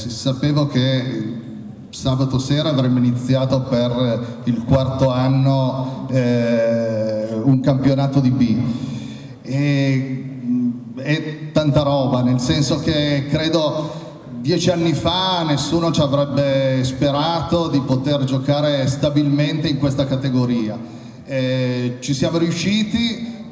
sapevo che sabato sera avremmo iniziato per il quarto anno un campionato di B. È tanta roba, nel senso che credo 10 anni fa nessuno ci avrebbe sperato di poter giocare stabilmente in questa categoria. Ci siamo riusciti,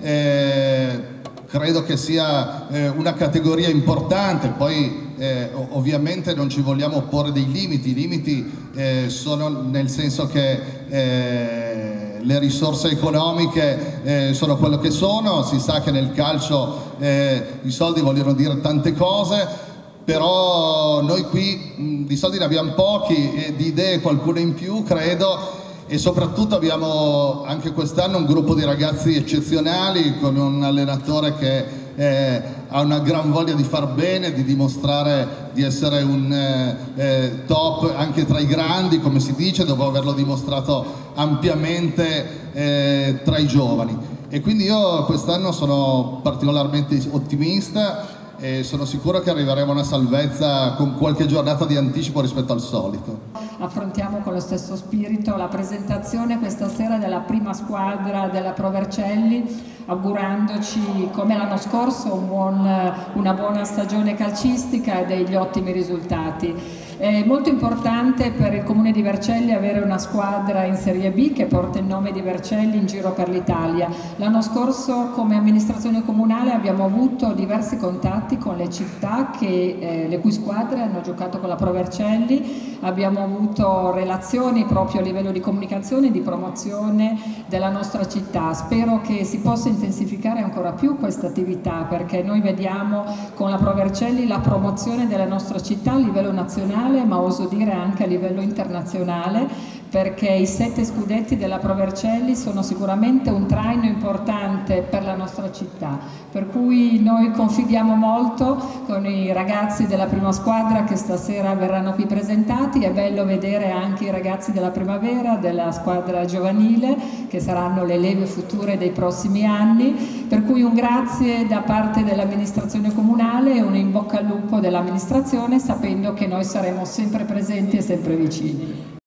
credo che sia una categoria importante, poi ovviamente non ci vogliamo opporre dei limiti. I limiti sono nel senso che le risorse economiche sono quello che sono, si sa che nel calcio i soldi vogliono dire tante cose, però noi qui di soldi ne abbiamo pochi e di idee qualcuna in più, credo, e soprattutto abbiamo anche quest'anno un gruppo di ragazzi eccezionali con un allenatore che ha una gran voglia di far bene, di dimostrare di essere un top anche tra i grandi, come si dice, dopo averlo dimostrato ampiamente tra i giovani. E quindi io quest'anno sono particolarmente ottimista e sono sicuro che arriveremo a una salvezza con qualche giornata di anticipo rispetto al solito. Affrontiamo con lo stesso spirito la presentazione questa sera della prima squadra della Pro Vercelli, augurandoci come l'anno scorso una buona stagione calcistica e degli ottimi risultati. È molto importante per il Comune di Vercelli avere una squadra in Serie B che porta il nome di Vercelli in giro per l'Italia. L'anno scorso come amministrazione comunale abbiamo avuto diversi contatti con le città le cui squadre hanno giocato con la Pro Vercelli, abbiamo avuto relazioni proprio a livello di comunicazione e di promozione della nostra città. Spero che si possa intensificare ancora più questa attività, perché noi vediamo con la Pro Vercelli la promozione della nostra città a livello nazionale, ma oso dire anche a livello internazionale, perché i 7 scudetti della Pro Vercelli sono sicuramente un traino importante per la nostra città, per cui noi confidiamo molto con i ragazzi della prima squadra che stasera verranno qui presentati. È bello vedere anche i ragazzi della primavera, della squadra giovanile, che saranno le leve future dei prossimi anni, per cui un grazie da parte dell'amministrazione comunale e un in bocca al lupo dell'amministrazione, sapendo che noi saremo sempre presenti e sempre vicini.